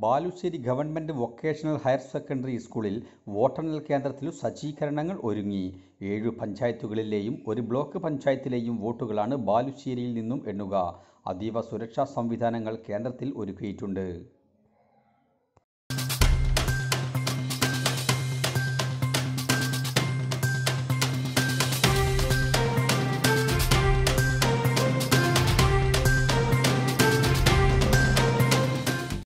Balussery government vocational higher secondary സ്കൂളിൽ വോട്ടെണ്ണൽ കേന്ദ്രത്തിൽ സജ്ജീകരണങ്ങൾ ഒരുങ്ങി. 7 പഞ്ചായത്തുകളിലെയും 1 ബ്ലോക്ക് പഞ്ചായത്തിലെയും വോട്ടുകളാണ് ബാലുശ്ശേരിയിൽ നിന്നും എണ്ണുക. അതീവ സുരക്ഷാ സംവിധാനങ്ങൾ കേന്ദ്രത്തിൽ ഒരുക്കിയിട്ടുണ്ട്.